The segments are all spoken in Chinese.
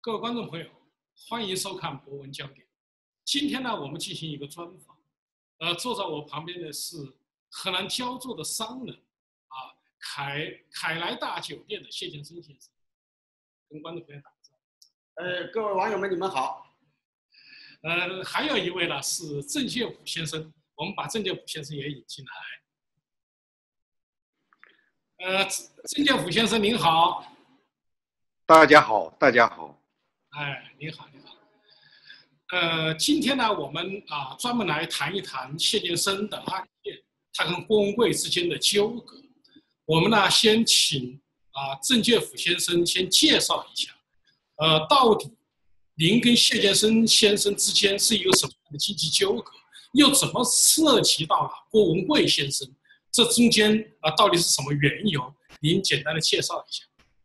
各位观众朋友，欢迎收看博文焦点。今天呢，我们进行一个专访。坐在我旁边的是河南焦作的商人凯莱大酒店的谢建生先生，跟观众朋友打个招呼。 各位网友们，你们好。 还有一位呢是郑介甫先生，我们把郑介甫先生也引进来。郑介甫先生您好。 大家好，大家好。 哎，您好，您好。今天呢，我们专门来谈一谈谢建生的案件，他跟郭文贵之间的纠葛。我们呢，先请郑介甫先生先介绍一下，到底您跟谢建生先生之间是一个什么样的经济纠葛，又怎么涉及到了郭文贵先生？这中间到底是什么缘由？您简单的介绍一下。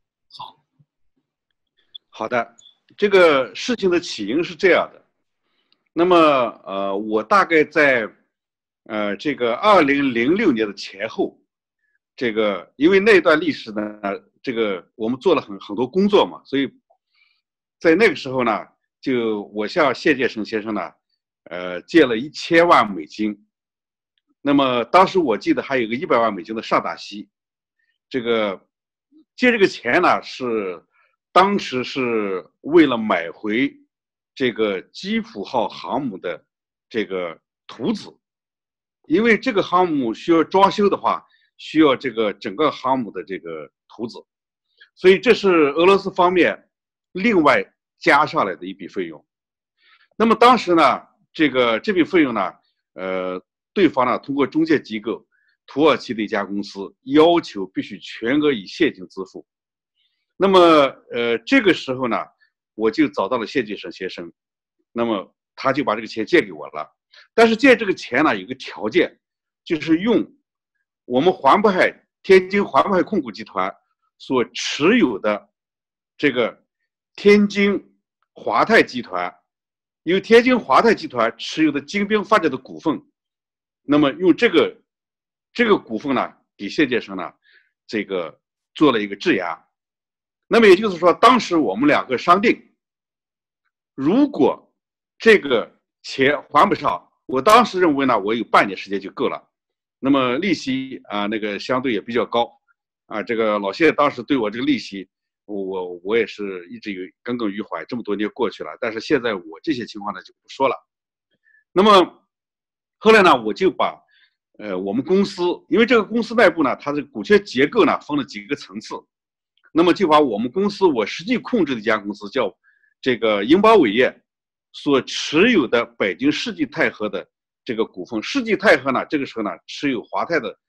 好的，这个事情的起因是这样的。那么我大概在这个2006年的前后，这个因为那段历史呢，这个我们做了很多工作嘛，所以在那个时候呢，就我向谢建生先生呢，借了1000万美金。那么当时我记得还有个100万美金的上大息，这个借这个钱呢是当时是为了买回这个基辅号航母的这个图纸，因为这个航母需要装修的话，需要这个整个航母的这个图纸，所以这是俄罗斯方面另外加上来的一笔费用。那么当时呢，这笔费用呢，对方呢通过中介机构土耳其的一家公司要求必须全额以现金支付。那么这个时候呢，我就找到了谢建生先生，那么他就把这个钱借给我了。但是借这个钱呢，有个条件，就是用我们天津环渤海控股集团所持有的这个天津华泰集团，由天津华泰集团持有的精兵发展的股份，那么用这个股份呢，给谢建生呢，这个做了一个质押。那么也就是说，当时我们两个商定，如果这个钱还不上，我当时认为呢，我有半年时间就够了。那么利息那个相对也比较高这个老谢当时对我这个利息，我也是一直有耿耿于怀。这么多年过去了，但是现在我这些情况呢就不说了。那么后来呢，我就把我们公司，因为这个公司内部呢，它的股权结构呢分了几个层次。那么就把我们公司我实际控制的一家公司叫这个英宝伟业所持有的北京世纪泰禾的这个股份，世纪泰禾呢这个时候呢持有华泰的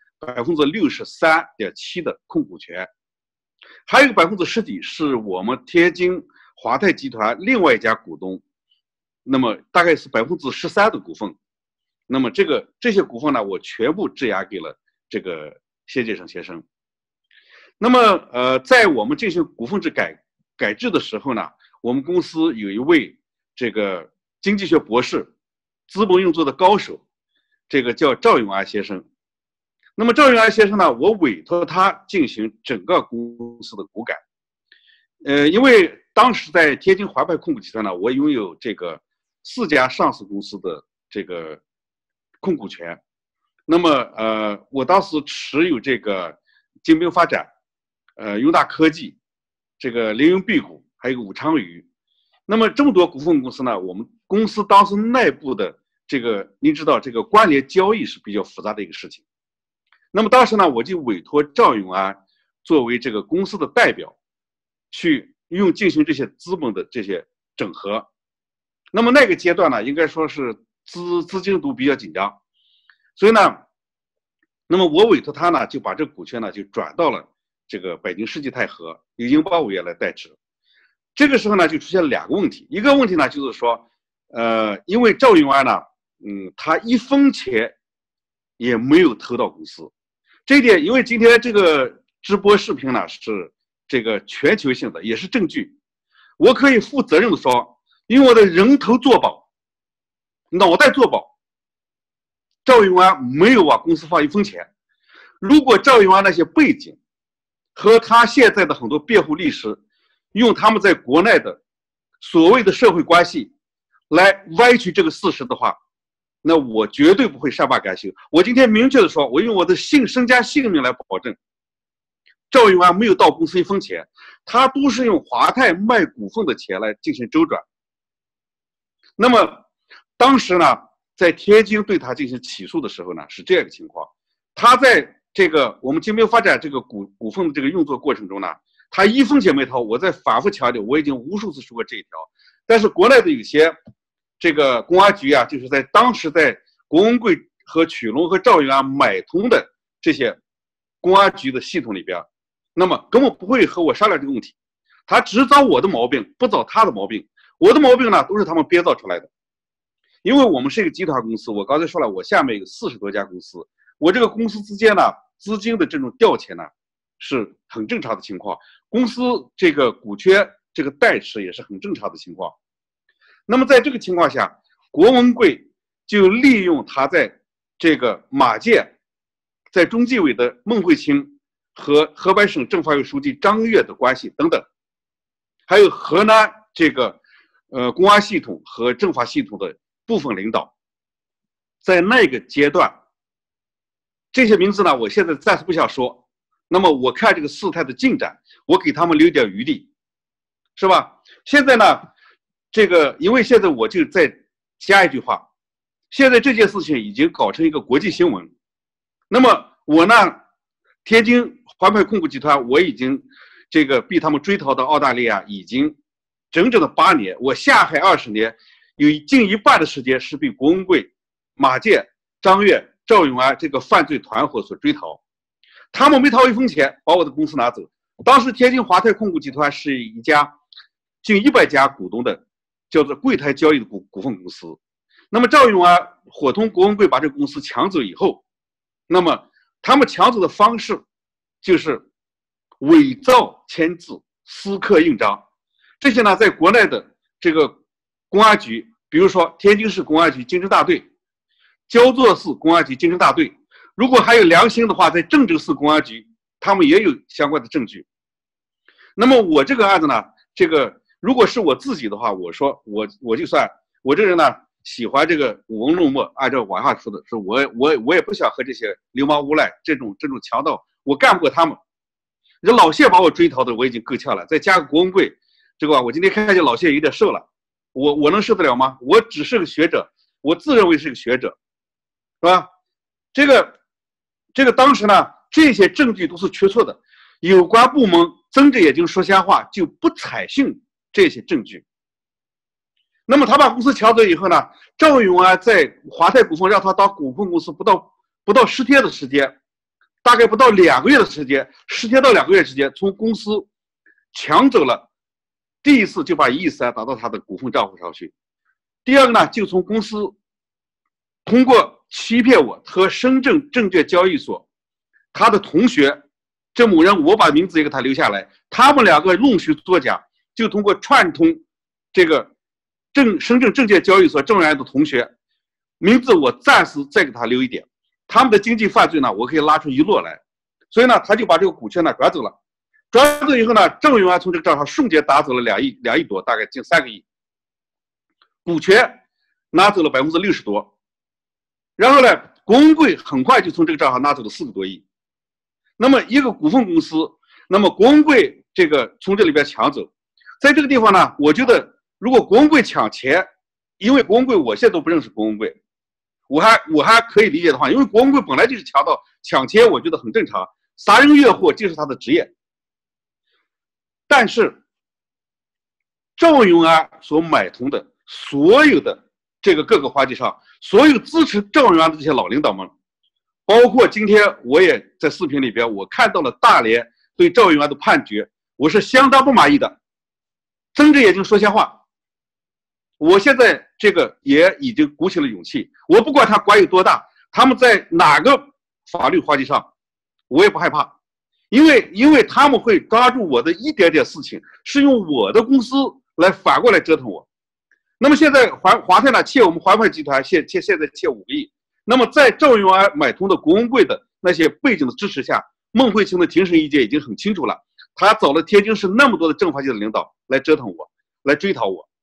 63.7%的控股权，还有10%几是我们天津华泰集团另外一家股东，那么大概是13%的股份。那么这些股份呢，我全部质押给了这个谢建生先生。那么在我们进行股份制改制的时候呢，我们公司有一位这个经济学博士，资本运作的高手，这个叫赵永安先生。那么赵永安先生呢，我委托他进行整个公司的股改。因为当时在天津华泰控股集团呢，我拥有这个4家上市公司的这个控股权。那么我当时持有这个精兵发展、永大科技、这个凌云碧谷，还有武昌宇。那么这么多股份公司呢，我们公司当时内部的这个，您知道这个关联交易是比较复杂的一个事情。那么当时呢，我就委托赵永安作为这个公司的代表，去进行这些资本的这些整合。那么那个阶段呢，应该说是资金都比较紧张，所以呢，那么我委托他呢，就把这个股权呢就转到了这个北京世纪泰禾，由英宝伟业来代持。这个时候呢，就出现了2个问题。一个问题呢，就是说，因为赵永安呢，他1分钱也没有投到公司。这一点，因为今天这个直播视频呢是这个全球性的，也是证据。我可以负责任的说，用我的人头作保，脑袋作保，赵永安没有往公司放1分钱。如果赵永安那些背景和他现在的很多辩护律师用他们在国内的所谓的社会关系来歪曲这个事实的话，那我绝对不会善罢甘休。我今天明确的说，我用我的身家性命来保证，赵永安没有到公司一分钱，他都是用华泰卖股份的钱来进行周转。那么当时呢，在天津对他进行起诉的时候呢，是这样一个情况。他在这个我们金标发展这个股份的这个运作过程中呢，他一分钱没掏。我在反复强调，我已经无数次说过这一条。但是国内的有些这个公安局啊，就是在当时在郭文贵和曲龙和赵永安买通的这些公安局的系统里边，那么根本不会和我商量这个问题，他只找我的毛病，不找他的毛病。我的毛病呢，都是他们编造出来的。因为我们是一个集团公司，我刚才说了，我下面有40多家公司，我这个公司之间呢，资金的这种调遣呢，是很正常的情况。公司这个股权这个代持也是很正常的情况。那么在这个情况下，郭文贵就利用他在这个马建，在中纪委的孟慧清和河北省政法委书记张悦的关系等等，还有河南这个公安系统和政法系统的部分领导，在那个阶段，这些名字呢，我现在暂时不想说。那么我看这个事态的进展，我给他们留点余地，是吧？现在呢，这个因为现在我就再加一句话，现在这件事情已经搞成一个国际新闻。那么我呢，天津环派控股集团，我已经这个被他们追逃到澳大利亚，已经整整的8年。我下海20年，有近一半的时间是被郭文贵、马建、张悦、赵永安这个犯罪团伙所追逃。他们没掏一分钱，把我的公司拿走。当时天津华泰控股集团是一家近100家股东的，叫做柜台交易的股份公司。那么赵永安伙同郭文贵把这个公司抢走以后，那么他们抢走的方式就是伪造签字、私刻印章。这些呢，在国内的这个公安局，比如说天津市公安局经侦大队、焦作市公安局经侦大队，如果还有良心的话，在郑州市公安局，他们也有相关的证据。那么我这个案子呢，这个如果是我自己的话，我说我就算我这人呢，喜欢这个舞文弄墨，按照网上说的，是我也不想和这些流氓无赖这种强盗，我干不过他们。这老谢把我追逃的我已经够呛了，再加个郭文贵，这个我今天看见老谢有点瘦了，我能受得了吗？我只是个学者，我自认为是个学者，是吧？这个当时呢，这些证据都是确凿的，有关部门睁着眼睛说瞎话，就不采信这些证据。那么他把公司抢走以后呢，赵永安在华泰股份让他当股份公司不到10天的时间，大概不到2个月的时间，10天到2个月时间，从公司抢走了，第一次就把1亿3打到他的股份账户上去，第二个呢，就从公司通过欺骗我和深圳证券交易所他的同学，这某人我把名字也给他留下来，他们2个弄虚作假，就通过串通这个深圳证券交易所郑永安的同学名字，我暂时再给他留一点，他们的经济犯罪呢，我可以拉出一摞来。所以呢，他就把这个股权呢转走了，转走以后呢，郑永安从这个账上瞬间打走了2亿多，大概近3个亿，股权拿走了60%多。然后呢，郭文贵很快就从这个账上拿走了4个多亿。那么一个股份公司，那么郭文贵这个从这里边抢走，在这个地方呢，我觉得如果郭文贵抢钱，因为郭文贵我现在都不认识郭文贵，我还可以理解的话，因为郭文贵本来就是抢钱，我觉得很正常，杀人越货就是他的职业。但是赵永安所买通的所有的这个各个环节上，所有支持赵永安的这些老领导们，包括今天我也在视频里边，我看到了大连对赵永安的判决，我是相当不满意的，睁着眼睛说瞎话。我现在这个也已经鼓起了勇气，我不管他官有多大，他们在哪个法律环节上，我也不害怕，因为他们会抓住我的一点点事情，是用我的公司来反过来折腾我。那么现在华泰呢欠我们环派集团现在欠5个亿。那么在赵永安买通的郭文贵的那些背景的支持下，孟慧清的庭审意见已经很清楚了，他找了天津市那么多的政法界的领导来折腾我，来追讨我。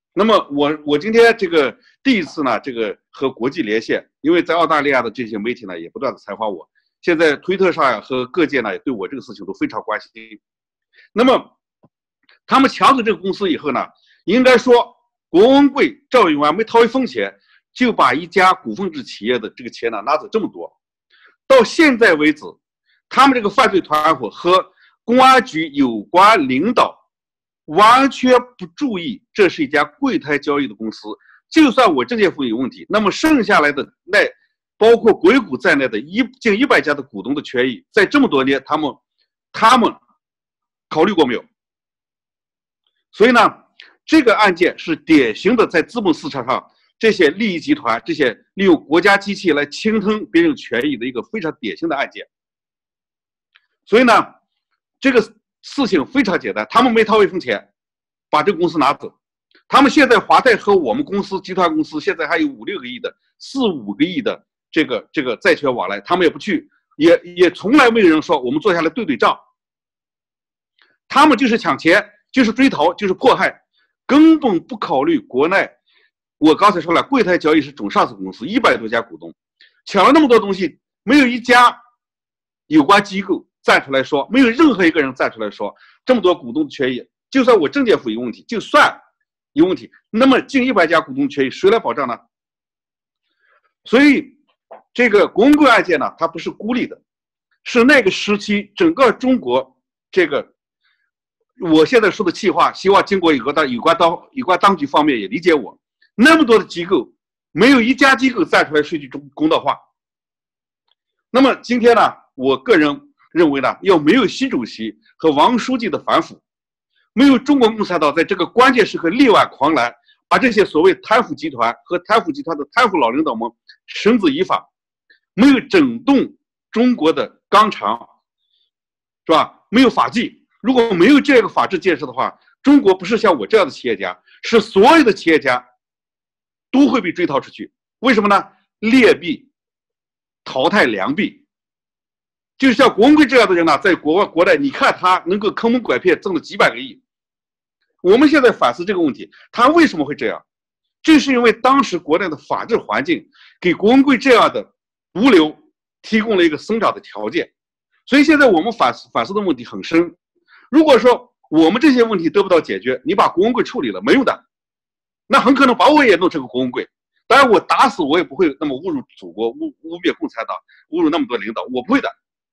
那么我今天这个第一次呢，这个和国际连线，因为在澳大利亚的这些媒体呢也不断的采访我，现在推特上呀和各界呢也对我这个事情都非常关心。那么他们抢走这个公司以后呢，应该说郭文贵、赵永安没掏一分钱，就把一家股份制企业的这个钱呢拿走这么多。到现在为止，他们这个犯罪团伙和公安局有关领导完全不注意，这是一家柜台交易的公司。就算我证监会有问题，那么剩下来的那包括硅谷在内的近100家的股东的权益，在这么多年他们考虑过没有？所以呢，这个案件是典型的在资本市场上这些利益集团、这些利用国家机器来侵吞别人权益的一个非常典型的案件。所以呢，这个事情非常简单，他们没掏一分钱，把这个公司拿走。他们现在华泰和我们公司集团公司现在还有5、6个亿的、4、5个亿的这个债权往来，他们也不去，也从来没有人说我们坐下来对账。他们就是抢钱，就是追逃，就是迫害，根本不考虑国内。我刚才说了，柜台交易是总上市公司，100多家股东，抢了那么多东西，没有一家有关机构站出来说，没有任何一个人站出来说，这么多股东的权益，就算我证监会有问题，就算有问题，那么近100家股东权益谁来保障呢？所以这个郭文贵案件呢，它不是孤立的，是那个时期整个中国这个。我现在说的气话，希望经过有关当局方面也理解我。那么多的机构，没有一家机构站出来说句公道话。那么今天呢，我个人认为呢，要没有习主席和王书记的反腐，没有中国共产党在这个关键时刻力挽狂澜，把这些所谓贪腐集团和贪腐集团的贪腐老领导们绳之以法，没有整顿中国的纲常，是吧？没有法纪。如果没有这个法治建设的话，中国不是像我这样的企业家，是所有的企业家都会被追逃出去。为什么呢？劣币淘汰良币。就像郭文贵这样的人呢，在国内，你看他能够坑蒙拐骗，挣了几百个亿。我们现在反思这个问题，他为什么会这样？正是因为当时国内的法治环境给郭文贵这样的毒瘤提供了一个生长的条件。所以现在我们反思的问题很深。如果说我们这些问题得不到解决，你把郭文贵处理了没用的，那很可能把我也弄成个郭文贵。当然，我打死我也不会那么侮辱祖国、污蔑共产党、侮辱那么多领导，我不会的。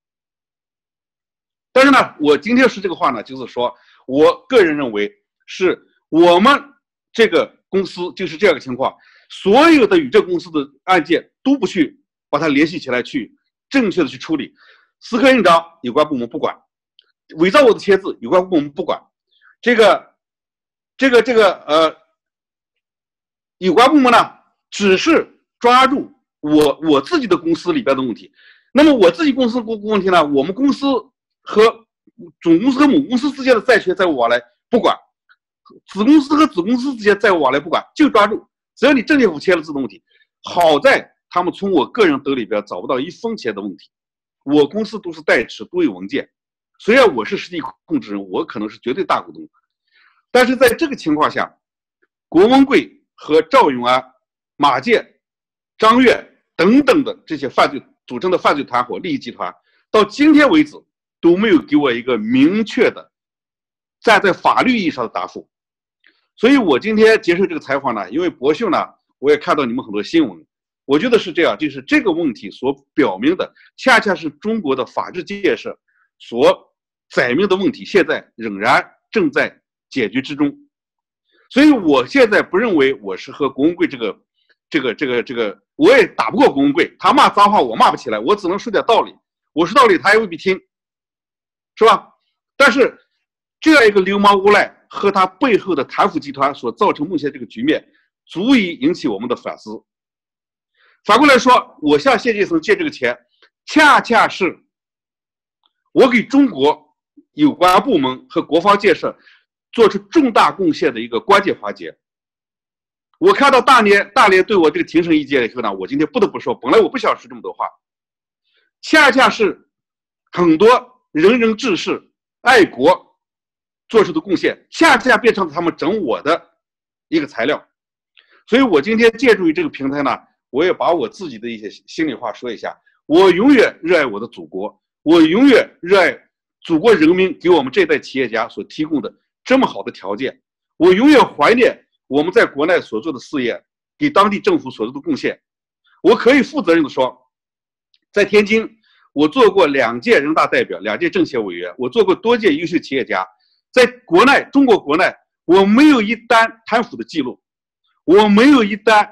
但是呢，我今天说这个话呢，就是说我个人认为是我们这个公司就是这样的情况，所有的与这公司的案件都不去把它联系起来，去正确的去处理。私刻印章有关部门不管。伪造我的签字，有关部门不管，有关部门呢，只是抓住我自己的公司里边的问题。那么我自己公司问题呢，我们公司和总公司和母公司之间的债权债务往来不管，子公司和子公司之间债务往来不管，就抓住，只要你证监会签了字的问题。好在他们从我个人兜里边找不到1分钱的问题，我公司都是代持，都有文件。虽然我是实际控制人，我可能是绝对大股东，但是在这个情况下，郭文贵和赵永安、马建、张悦等等的这些组成的犯罪团伙、利益集团，到今天为止都没有给我一个明确的站在法律意义上的答复。所以我今天接受这个采访呢，因为博秀呢，我也看到你们很多新闻，我觉得是这样，就是这个问题所表明的，恰恰是中国的法治建设所载明的问题，现在仍然正在解决之中。所以我现在不认为我是和郭文贵这个，我也打不过郭文贵，他骂脏话我骂不起来，我只能说点道理，我说道理他也未必听，是吧？但是这样一个流氓无赖和他背后的贪腐集团所造成目前这个局面，足以引起我们的反思。反过来说，我向谢剑锋借这个钱，恰恰是我给中国有关部门和国防建设做出重大贡献的一个关键环节。我看到大连对我这个庭审意见以后呢，我今天不得不说，本来我不想说这么多话，恰恰是很多仁人志士、爱国做出的贡献，恰恰变成了他们整我的一个材料。所以我今天借助于这个平台呢，我也把我自己的一些心里话说一下。我永远热爱我的祖国，我永远热爱祖国人民给我们这一代企业家所提供的这么好的条件。我永远怀念我们在国内所做的事业，给当地政府所做的贡献。我可以负责任的说，在天津，我做过2届人大代表，2届政协委员，我做过多届优秀企业家。在国内，中国国内，我没有一单贪腐的记录，我没有一单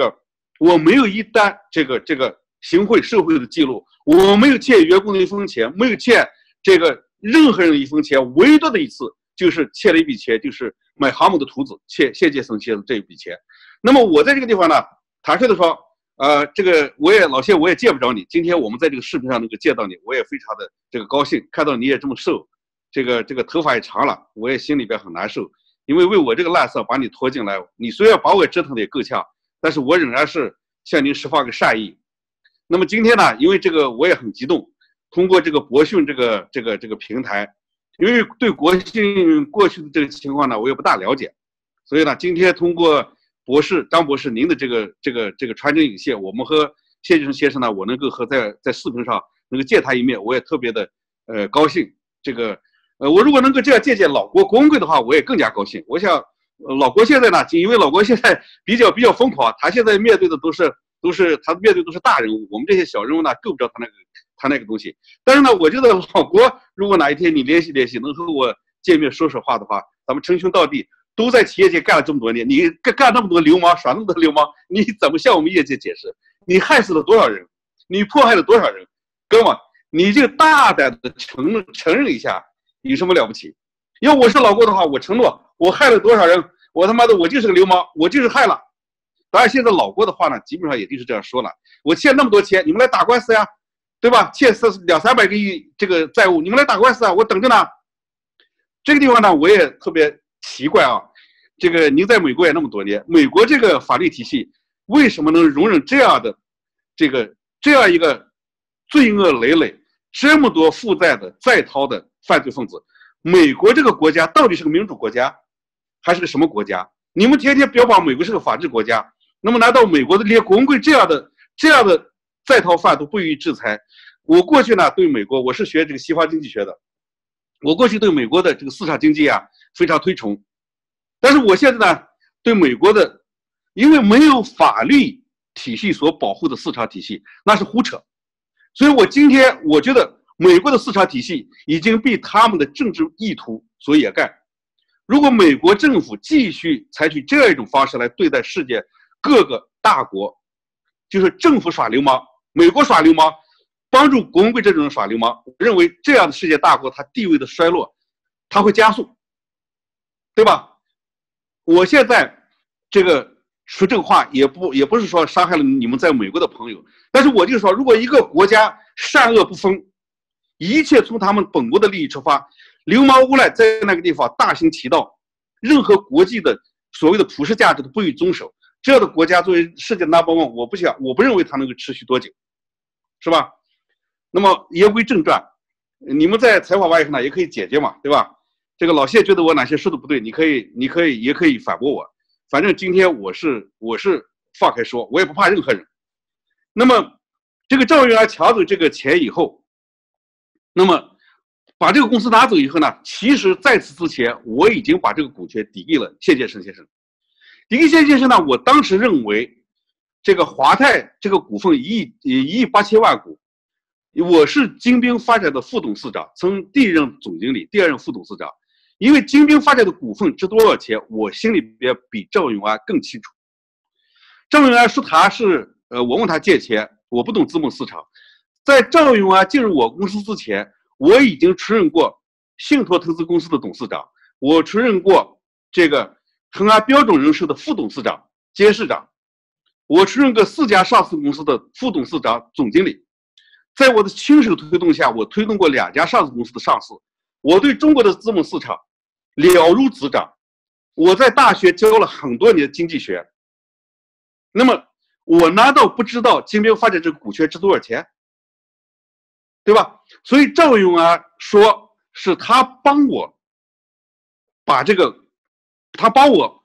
行贿受贿的记录，我没有欠员工的1分钱，没有欠任何人的1分钱，唯独的一次就是欠了一笔钱，就是买航母的图纸，欠谢胜先生这一笔钱。那么我在这个地方呢，坦率的说，老谢我也见不着你，今天我们在这个视频上能够见到你，我也非常的高兴，看到你也这么瘦，这个头发也长了，我也心里边很难受，因为我这个烂色把你拖进来，你虽然把我折腾的也够呛，但是我仍然是向您释放个善意。那么今天呢，因为这个我也很激动，通过这个博讯这个平台，因为对国信过去的这个情况呢，我也不大了解，所以呢，今天通过张博士您的这个传真引线，我们和谢先生先生呢，我能够在视频上能够见他一面，我也特别的高兴。我如果能够这样见老郭文贵的话，我也更加高兴。我想老郭现在呢，因为老郭现在比较疯狂，他现在面对的都是大人物，我们这些小人物呢够不着他那个东西。但是呢，我觉得老郭如果哪一天你联系，能和我见面说话的话，咱们称兄道弟，都在企业界干了这么多年，你干那么多流氓，耍那么多流氓，你怎么向我们业界解释？你害死了多少人？你迫害了多少人？哥们，你就大胆的承认一下，有什么了不起？要我是老郭的话，我承诺我害了多少人，我他妈的我就是个流氓，我就是害了。当然现在老郭的话呢，基本上也就是这样说了，我欠那么多钱，你们来打官司呀，对吧？欠200-300个亿这个债务，你们来打官司啊，我等着呢。这个地方呢，我也特别奇怪啊，这个您在美国也那么多年，美国这个法律体系为什么能容忍这样一个罪恶累累、这么多负债的在逃的犯罪分子？美国这个国家到底是个民主国家，还是个什么国家？你们天天标榜美国是个法治国家，那么难道美国的连国会这样的在逃犯都不予以制裁？我过去呢对美国，我是学这个西方经济学的，我过去对美国的这个市场经济啊非常推崇，但是我现在呢对美国的，因为没有法律体系所保护的市场体系，那是胡扯。所以我今天我觉得美国的市场体系已经被他们的政治意图所掩盖。如果美国政府继续采取这样一种方式来对待世界各个大国，就是政府耍流氓，美国耍流氓，帮助国会这种人耍流氓，我认为这样的世界大国它地位的衰落，它会加速，对吧？我现在这个说这个话也不是说伤害了你们在美国的朋友，但是我就说，如果一个国家善恶不分，一切从他们本国的利益出发，流氓无赖在那个地方大行其道，任何国际的所谓的普世价值都不予遵守，这样的国家作为世界 No.1， 我不认为它能够持续多久，是吧？那么言归正传，你们在采访完以后呢，也可以解决嘛，对吧？这个老谢觉得我哪些说的不对，也可以反驳我，反正今天我是放开说，我也不怕任何人。那么这个赵云来抢走这个钱以后，那么把这个公司拿走以后呢，其实在此之前我已经把这个股权抵给了谢建生先生。抵给谢先生呢，我当时认为这个华泰这个股份1亿8千万股，我是精兵发展的副董事长，从第一任总经理、第二任副董事长。因为精兵发展的股份值多少钱，我心里边比赵永安更清楚。赵永安说他是我问他借钱，我不懂资本市场。在赵永安进入我公司之前，我已经出任过信托投资公司的董事长，我出任过这个恒安标准人寿的副董事长、监事长，我出任过4家上市公司的副董事长、总经理。在我的亲手推动下，我推动过2家上市公司的上市。我对中国的资本市场了如指掌，我在大学教了很多年经济学。那么我难道不知道精兵发展这个股权值多少钱？对吧？所以赵永安说是他帮我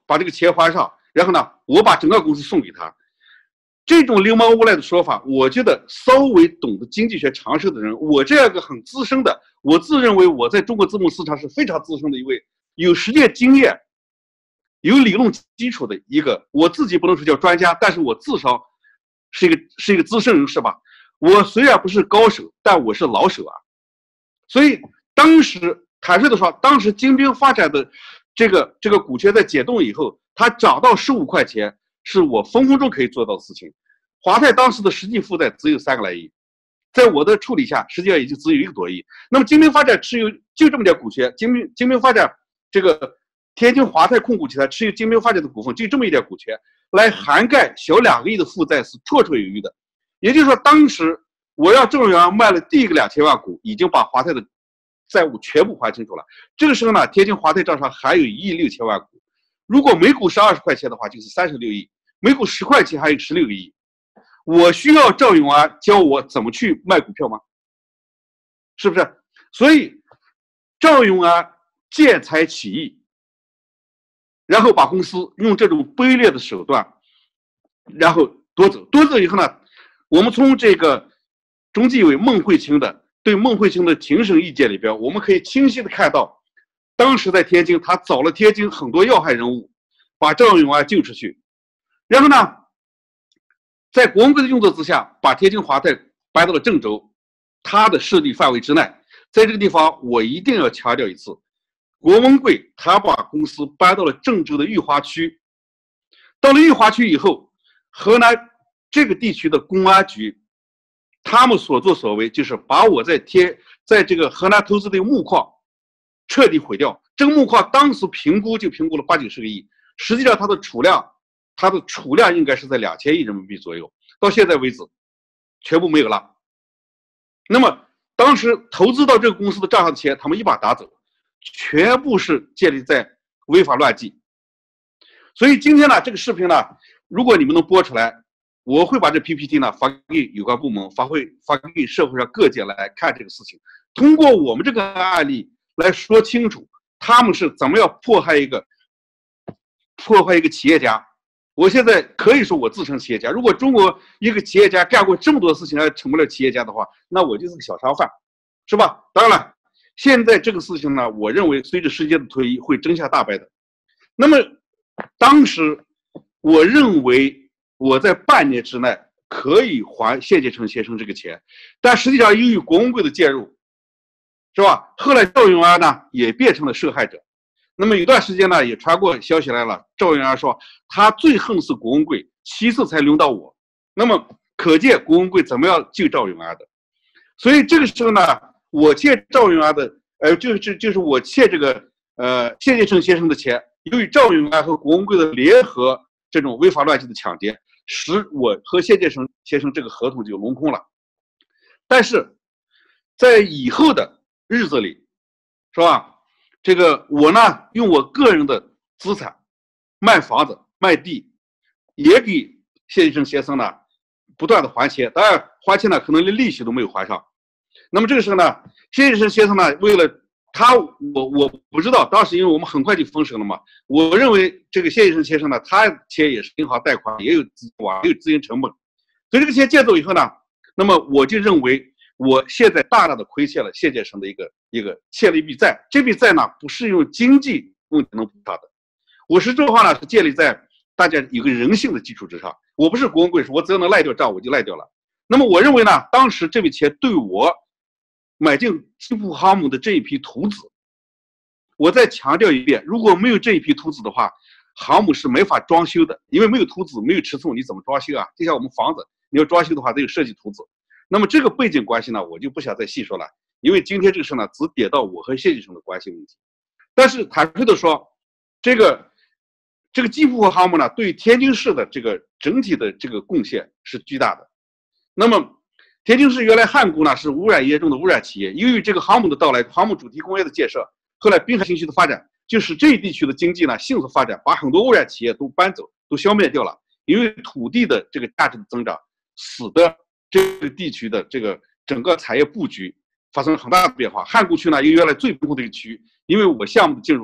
把这个钱还上，然后呢，我把整个公司送给他。这种流氓无赖的说法，我觉得稍微懂得经济学常识的人，我这样一个很资深的，我自认为我在中国资本市场是非常资深的一位，有实践经验、有理论基础的一个，我自己不能说叫专家，但是我至少是一个资深人士吧。我虽然不是高手，但我是老手啊。所以当时坦率的说，当时精兵发展的这个股权在解冻以后，它涨到15块钱，是我分分钟可以做到的事情。华泰当时的实际负债只有3个来亿，在我的处理下，实际上也就只有1个多亿。那么精兵发展持有就这么点股权，精兵发展这个天津华泰控股集团持有精兵发展的股份就这么一点股权，来涵盖小2个亿的负债是绰绰有余的。也就是说，当时我让郑元卖了第一个2000万股，已经把华泰的债务全部还清楚了。这个时候呢，天津华泰账上还有1亿6千万股，如果每股是20块钱的话，就是36亿，每股10块钱还有16个亿。我需要赵永安教我怎么去卖股票吗？是不是？所以赵永安见财起意，然后把公司用这种卑劣的手段，然后夺走。夺走以后呢，我们从这个中纪委孟慧清的对孟慧清的庭审意见里边，我们可以清晰的看到，当时在天津，他找了天津很多要害人物，把赵永安救出去，然后呢，在国文贵的用作之下，把天津华泰搬到了郑州，他的势力范围之内。在这个地方，我一定要强调一次，国文贵他把公司搬到了郑州的裕华区。到了裕华区以后，河南这个地区的公安局，他们所作所为就是把我在这个河南投资的木矿彻底毁掉。这个木矿当时评估了80-90个亿，实际上它的储量应该是在2000亿人民币左右，到现在为止全部没有了。那么当时投资到这个公司的账上的钱，他们一把打走，全部是建立在违法乱纪。所以今天呢，这个视频呢，如果你们能播出来，我会把这 PPT 呢发给有关部门，发给社会上各界来看这个事情，通过我们这个案例来说清楚他们是怎么样迫害一个企业家。我现在可以说我自称企业家，如果中国一个企业家干过这么多事情还成不了企业家的话，那我就是个小商贩，是吧？当然了，现在这个事情呢，我认为随着时间的推移会真相大白的。那么当时我认为我在半年之内可以还谢建成先生这个钱，但实际上由于国文贵的介入，是吧？后来赵永安呢也变成了受害者。那么有段时间呢，也传过消息来了，赵永安说他最恨是国文贵，其次才轮到我。那么可见国文贵怎么样救赵永安的。所以这个时候呢，我欠赵永安的，就是我欠这个谢建成先生的钱，由于赵永安和国文贵的联合这种违法乱纪的抢劫，使我和谢建成先生这个合同就落空了。但是在以后的日子里，是吧？这个我呢，用我个人的资产卖房子、卖地，也给谢建成先生呢不断的还钱。当然还钱呢，可能连利息都没有还上。那么这个时候呢，谢建成先生呢，为了他，我不知道，当时因为我们很快就封审了嘛，我认为这个谢建成先生呢，他钱也是银行贷款，也有资金成本，所以这个钱借走以后呢，那么我就认为我现在大大的亏欠了谢建成的一个欠了一笔债，这笔债呢不是用经济问题能补偿的，我是这话呢是建立在大家有个人性的基础之上。我不是国文贵，我只要能赖掉账我就赖掉了。那么我认为呢，当时这笔钱对我买进基普航母的这一批图纸，我再强调一遍，如果没有这一批图纸的话，航母是没法装修的，因为没有图纸没有尺寸，你怎么装修啊？就像我们房子，你要装修的话得有设计图纸。那么这个背景关系呢，我就不想再细说了，因为今天这个事呢，只点到我和谢建成的关系问题。但是坦率的说，这个基普航母呢，对天津市的这个整体的这个贡献是巨大的。那么天津市原来汉沽呢是污染严重的污染企业，由于这个航母的到来，航母主题工业的建设，后来滨海新区的发展，就使这一地区的经济呢迅速发展，把很多污染企业都搬走，都消灭掉了。因为土地的这个价值的增长，使得这个地区的这个整个产业布局发生了很大的变化。汉沽区呢，因为原来最贫困的一个区域，因为我项目的进入呢，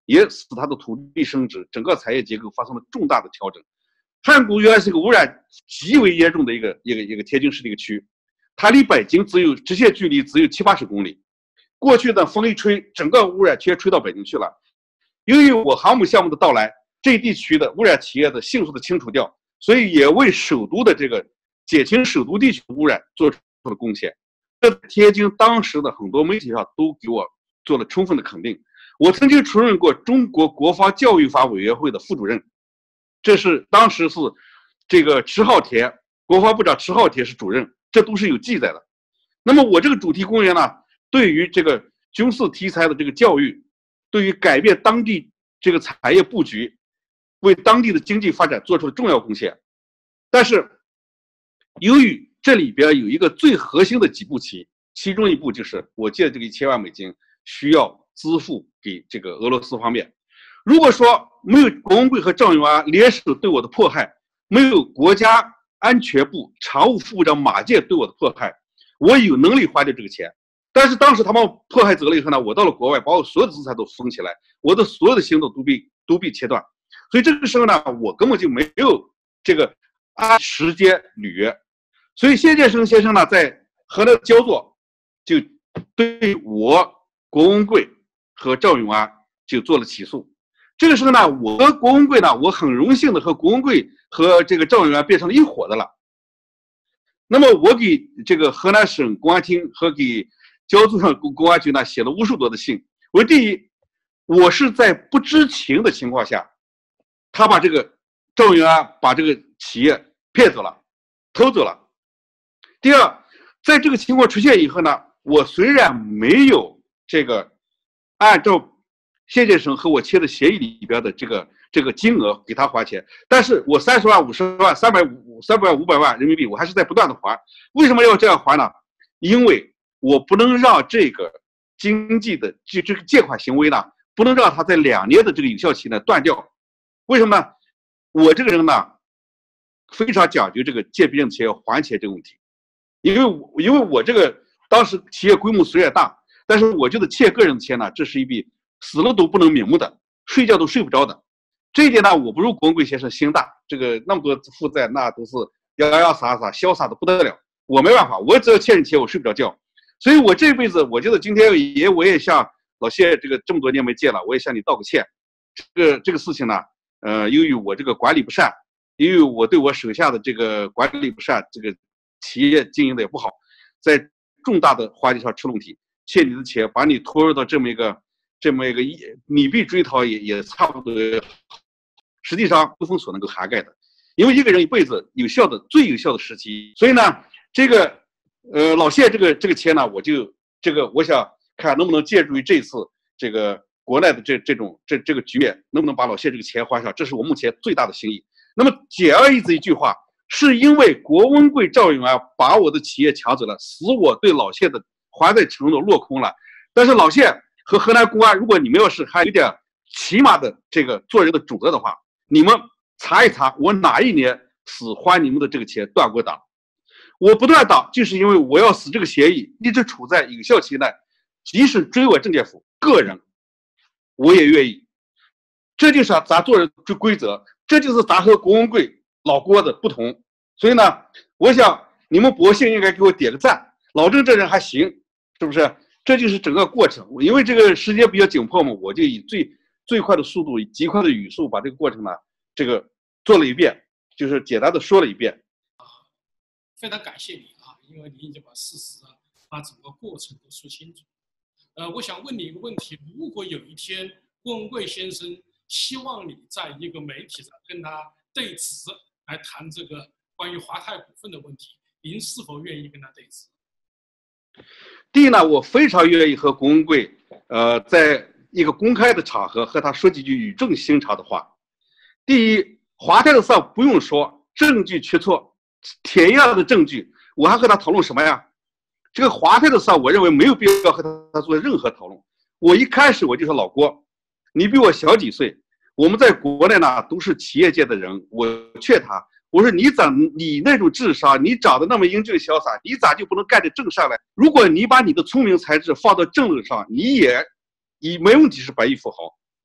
也使它的土地升值，整个产业结构发生了重大的调整。汉谷原来是个污染极为严重的一个天津市的一个区，它离北京直线距离只有70-80公里。过去的风一吹，整个污染全吹到北京去了。由于我航母项目的到来，这一地区的污染企业的迅速的清除掉，所以也为首都的这个减轻首都地区的污染做出了贡献。这天津当时的很多媒体上都给我做了充分的肯定。我曾经出任过中国国防教育法委员会的副主任，当时是这个迟浩田，国防部长迟浩田是主任，这都是有记载的。那么我这个主题公园呢，对于这个军事题材的这个教育，对于改变当地这个产业布局，为当地的经济发展做出了重要贡献。但是由于这里边有一个最核心的几步棋，其中一步就是我借这个1000万美金需要支付给这个俄罗斯方面。如果说没有郭文贵和赵永安联手对我的迫害，没有国家安全部常务副部长马建对我的迫害，我有能力花掉这个钱。但是当时他们迫害走了以后呢，我到了国外，把我所有的资产都封起来，我的所有的行动都被切断。所以这个时候呢，我根本就没有这个按时间履约。所以谢建生先生呢，在河南焦作就对我郭文贵和赵永安就做了起诉。这个时候呢，我和郭文贵呢，我很荣幸的和郭文贵和这个赵永安变成了一伙的了。那么我给这个河南省公安厅和给焦作上公安局呢写了无数多的信。我第一，我是在不知情的情况下，他把这个赵永安把这个企业骗走了，偷走了。第二，在这个情况出现以后呢，我虽然没有这个按照谢建生和我签的协议里边的这个金额给他还钱，但是我30万、50万、300万、500万人民币，我还是在不断的还。为什么要这样还呢？因为我不能让这个经济的这个借款行为呢，不能让它在2年的这个有效期呢断掉。为什么呢？我这个人呢，非常讲究这个借别人钱要还钱这个问题。因为我这个当时企业规模虽然大，但是我觉得欠个人的钱呢，这是一笔死了都不能瞑目的，睡觉都睡不着的。这一点呢，我不如郭文贵先生心大，这个那么多负债，那都是洋洋洒洒、潇洒的不得了。我没办法，我只要欠人钱，我睡不着觉。所以我这辈子，我觉得今天我也向老谢这么多年没见了，我也向你道个歉。这个事情呢，由于我这个管理不善，由于我对我手下的这个管理不善，这个企业经营的也不好，在重大的环节上出问题，欠你的钱，把你拖入到这么一个你必追讨也差不多，实际上不封所能够涵盖的。因为一个人一辈子最有效的时期，所以呢，这个老谢这个钱呢，我想看能不能借助于这次这个国内的这个局面，能不能把老谢这个钱还上，这是我目前最大的心意。那么简而易之一句话，是因为郭文贵、赵永安把我的企业抢走了，使我对老谢的还债承诺落空了。但是老谢和河南公安，如果你们要是还有点起码的这个做人的准则的话，你们查一查我哪一年是还你们的这个钱断过档。我不断档，就是因为我要使这个协议一直处在有效期内，即使追我郑建甫个人，我也愿意。这就是咱做人之规则，这就是咱和郭文贵老郭的不同。所以呢，我想你们博信应该给我点个赞。老郑这人还行，是不是？这就是整个过程。因为这个时间比较紧迫嘛，我就以最快的速度，以极快的语速把这个过程呢，这个做了一遍，就是简单的说了一遍。 非常感谢你啊，因为你已经把事实把整个过程都说清楚。我想问你一个问题：如果有一天郭文贵先生希望你在一个媒体上跟他对质来谈这个关于华泰股份的问题，您是否愿意跟他对质？ 第一呢，我非常愿意和郭文贵，在一个公开的场合和他说几句语重心长的话。第一，华泰的事不用说，证据确凿，铁一样的证据，我还和他讨论什么呀？这个华泰的事，我认为没有必要和他做任何讨论。我一开始我就说，老郭，你比我小几岁，我们在国内呢都是企业界的人，我劝他，我说你那种智商，你长得那么英俊潇洒，你咋就不能干点正事来？如果你把你的聪明才智放到正路上，你也没问题是百亿富豪。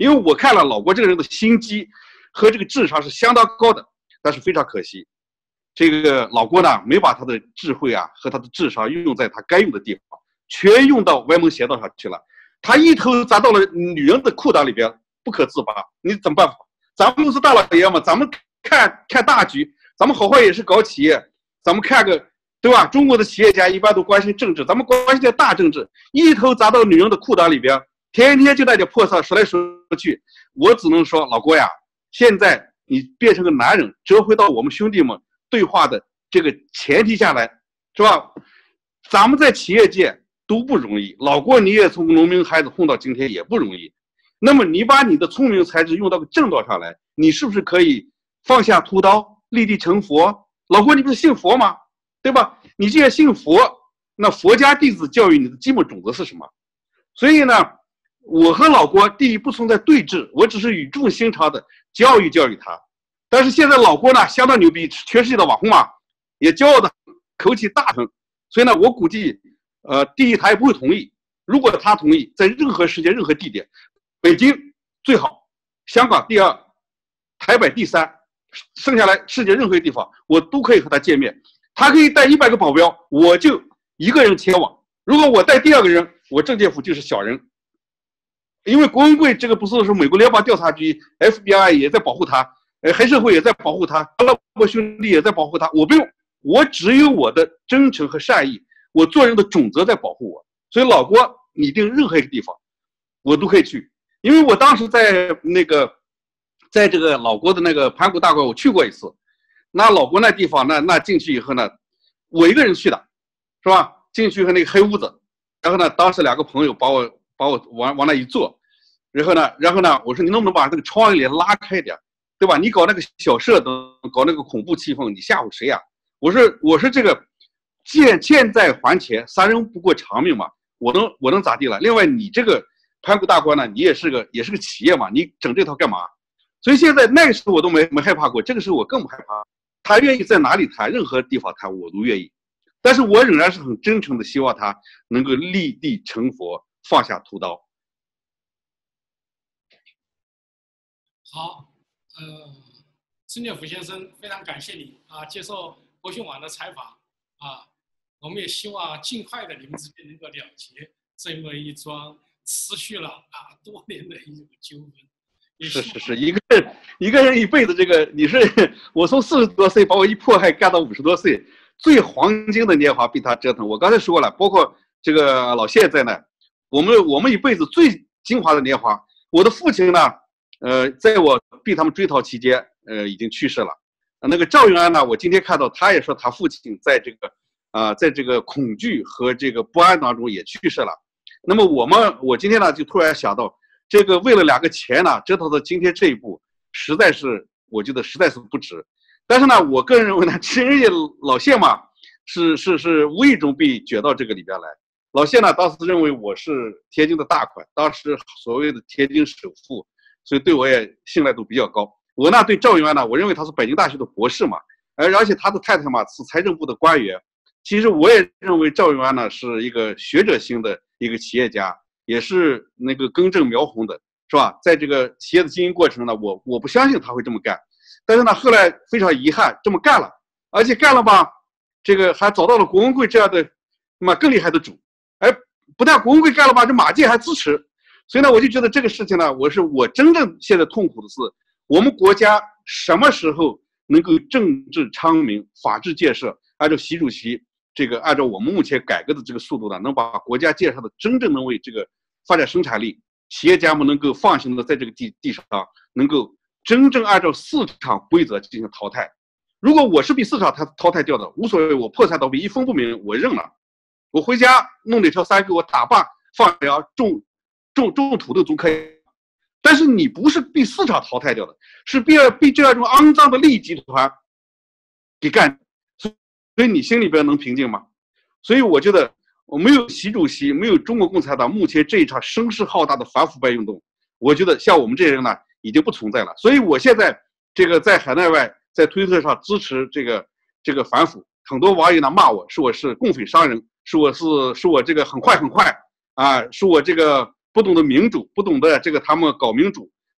因为我看了老郭这个人的心机和这个智商是相当高的，但是非常可惜，这个老郭呢没把他的智慧啊和他的智商用在他该用的地方，全用到歪门邪道上去了。他一头扎到了女人的裤裆里边，不可自拔。你怎么办法？咱们都是大老爷们，咱们看大局，咱们好好也是搞企业，咱们看个对吧？中国的企业家一般都关心政治，咱们关心点大政治，一头扎到女人的裤裆里边，天天就那点破事说来说去。我只能说，老郭呀，现在你变成个男人，折回到我们兄弟们对话的这个前提下来，是吧？咱们在企业界都不容易，老郭你也从农民孩子混到今天也不容易。那么你把你的聪明才智用到个正道上来，你是不是可以放下屠刀，立地成佛？老郭，你不是信佛吗？对吧？你既然信佛，那佛家弟子教育你的基本种子是什么？所以呢，我和老郭第一不存在对峙，我只是语重心长的教育他。但是现在老郭呢相当牛逼，全世界的网红嘛，也骄傲的口气大很。所以呢，我估计，第一他也不会同意。如果他同意，在任何时间、任何地点，北京最好，香港第二，台北第三，剩下来世界任何地方，我都可以和他见面。他可以带100个保镖，我就一个人前往。如果我带第2个人，我郑介甫就是小人。因为郭文贵这个不是说美国联邦调查局 FBI 也在保护他，黑社会也在保护他，阿拉伯兄弟也在保护他，我不用，我只有我的真诚和善意，我做人的准则在保护我。所以老郭，你定任何一个地方，我都可以去。因为我当时在这个老郭的那个盘古大观，我去过一次。那老郭那地方，那进去以后呢，我一个人去的，是吧？进去和那个黑屋子，然后呢，当时2个朋友把我往那一坐，然后呢，我说你能不能把这个窗帘拉开一点，对吧？你搞那个小射灯，搞那个恐怖气氛，你吓唬谁呀？我说这个欠债还钱，杀人不过偿命嘛，我能咋地了？另外你这个盘古大观呢，你也是个企业嘛，你整这套干嘛？所以现在那个时候我都没害怕过，这个时候我更不害怕。他愿意在哪里谈，任何地方谈，我都愿意。但是我仍然是很真诚的希望他能够立地成佛，放下屠刀。 好，郑介甫先生，非常感谢你啊，接受国讯网的采访啊，我们也希望尽快的你们之间能够了结这么一桩持续了多年的一种纠纷。 是，一个人一辈子，这个我从40多岁把我一迫害干到50多岁，最黄金的年华被他折腾。我刚才说了，包括这个老谢在内，我们一辈子最精华的年华。我的父亲呢，在我被他们追讨期间，已经去世了。那个赵永安呢，我今天看到他也说他父亲在这个恐惧和这个不安当中也去世了。那么我今天呢就突然想到，这个为了2个钱呢，折腾到今天这一步，我觉得实在是不值。但是呢，我个人认为呢，人家老谢嘛，是无意中被卷到这个里边来。老谢呢，当时认为我是天津的大款，当时所谓的天津首富，所以对我也信赖度比较高。我呢对赵永安呢，我认为他是北京大学的博士嘛，而且他的太太嘛是财政部的官员。其实我也认为赵永安呢是一个学者型的一个企业家。也是那个根正苗红的，是吧？在这个企业的经营过程呢，我不相信他会这么干，但是呢，后来非常遗憾这么干了，而且干了吧，这个还找到了郭文贵这样的更厉害的主，不但郭文贵干了吧，这马建还支持，所以呢，我就觉得这个事情呢，我真正现在痛苦的是，我们国家什么时候能够政治昌明、法治建设，按照习主席按照我们目前改革的这个速度呢，能把国家建设的真正能为这个发展生产力，企业家们能够放心的在这个地上能够真正按照市场规则进行淘汰。如果我是被市场淘汰掉的，无所谓，我破产倒闭一分不明，我认了，我回家弄2条山给我打坝放羊种土豆都可以。但是你不是被市场淘汰掉的，是被这样一种肮脏的利益集团给干。所以你心里边能平静吗？所以我觉得，我没有习主席，没有中国共产党目前这一场声势浩大的反腐败运动，我觉得像我们这些人呢，已经不存在了。所以我现在在海内外，在推特上支持这个反腐，很多网友呢骂我，说我是共匪商人，说我这个很坏啊，说我这个不懂得民主，不懂得他们搞民主，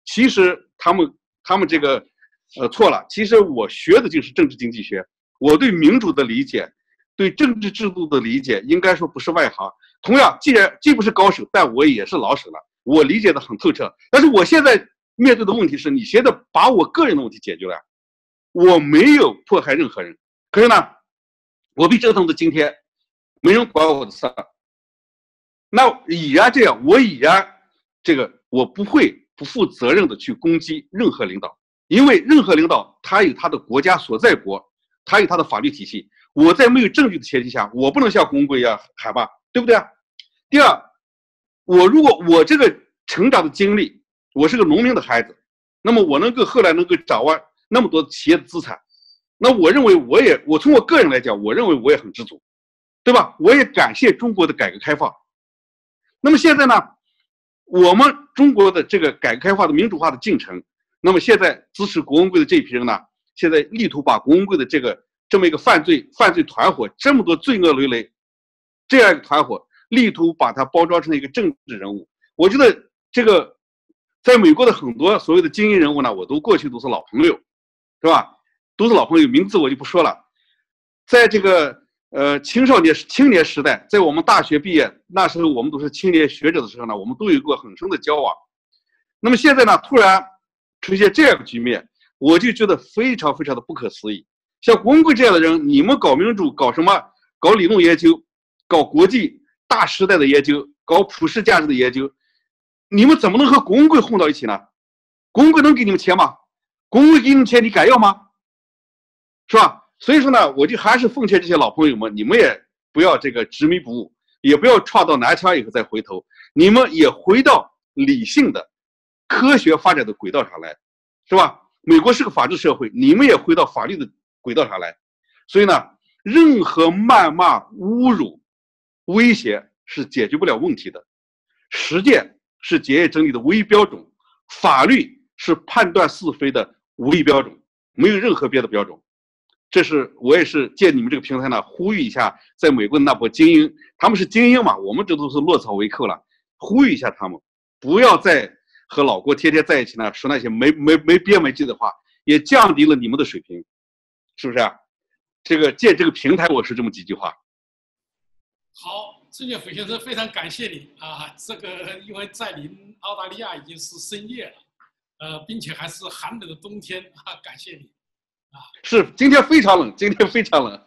其实他们这个错了。其实我学的就是政治经济学，我对民主的理解，对政治制度的理解，应该说不是外行。同样，既不是高手，但我也是老手了，我理解的很透彻。但是我现在面对的问题是，你现在把我个人的问题解决了，我没有迫害任何人，可是呢，我被折腾到今天，没人管我的事儿。那已然这样，我已然我不会不负责任的去攻击任何领导，因为任何领导他有他的国家所在国，他有他的法律体系。我在没有证据的前提下，我不能像公规一样喊吧，对不对啊？第二，如果我这个成长的经历，我是个农民的孩子，那么我后来能够掌握那么多企业的资产，那我认为我从我个人来讲，我认为我也很知足，对吧？我也感谢中国的改革开放。那么现在呢，我们中国的这个改革开放的民主化的进程，那么现在支持郭文贵的这一批人呢，现在力图把郭文贵的这么一个犯罪团伙，这么多罪恶累累，这样一个团伙，力图把它包装成一个政治人物。我觉得这个在美国的很多所谓的精英人物呢，我过去都是老朋友，是吧？都是老朋友，名字我就不说了。在这个青年时代，在我们大学毕业那时候，我们都是青年学者的时候呢，我们都有过很深的交往。那么现在呢，突然出现这样的局面，我就觉得非常非常的不可思议。像郭文贵这样的人，你们搞民主，搞什么？搞理论研究，搞国际大时代的研究，搞普世价值的研究，你们怎么能和郭文贵混到一起呢？郭文贵能给你们钱吗？郭文贵给你们钱，你敢要吗？是吧？所以说呢，我就还是奉劝这些老朋友们，你们也不要执迷不悟，也不要撞到南墙以后再回头，你们也回到理性的、科学发展的轨道上来，是吧？美国是个法治社会，你们也回到法律的轨道上来。所以呢，任何谩骂、侮辱、威胁是解决不了问题的，实践是检验真理的唯一标准，法律是判断是非的唯一标准，没有任何别的标准。我也是借你们这个平台呢，呼吁一下在美国的那波精英，他们是精英嘛，我们这都是落草为寇了，呼吁一下他们，不要再和老郭天天在一起呢，说那些没边没际的话，也降低了你们的水平，是不是啊？借这个平台，我说这么几句话。 好，郑建甫先生，非常感谢你啊！因为在您澳大利亚已经是深夜了，并且还是寒冷的冬天啊，感谢你。 是，今天非常冷，今天非常冷。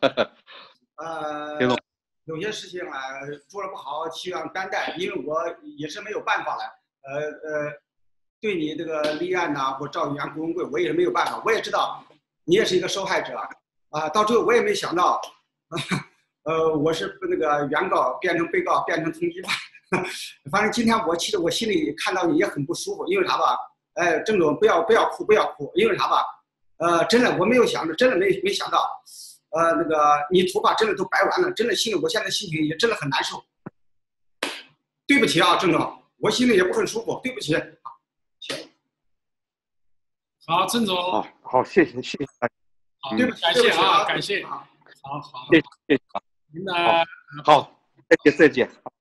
有些事情啊做得不好，希望担待，因为我也是没有办法了。对你这个立案呐，或赵宇阳、郭文贵，我也是没有办法。我也知道你也是一个受害者啊，到最后我也没想到，我是那个原告变成被告，变成通缉犯。反正今天我心里看到你也很不舒服，因为啥吧？郑总不要哭，不要哭，因为啥吧？真的我没有想着，真的没想到，你头发真的都白完了，真的我现在心情也真的很难受。对不起啊，郑总，我心里也不很舒服，对不起。行。 好，郑总。 好，谢谢大家。 好，对不起，感谢啊，感谢。好， 谢谢。 您的好，再见。